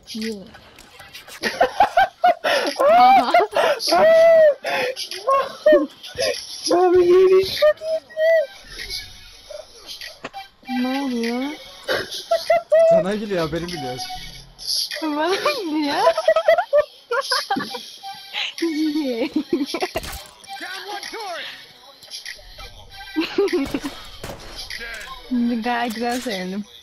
Yeah. Aha. Abi yeni çok Ne oluyor? Sana gülüyor, haberim biliyor. Bana gidiyor. Yeah. Gayet güzel söyledim.